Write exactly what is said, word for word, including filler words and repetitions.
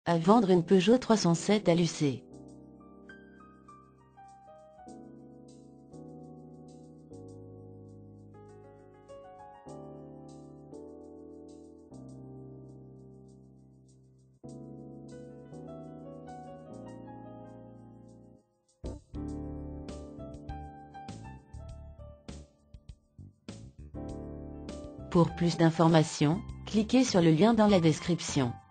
À vendre une Peugeot trois cent sept à Lucé. Pour plus d'informations, cliquez sur le lien dans la description.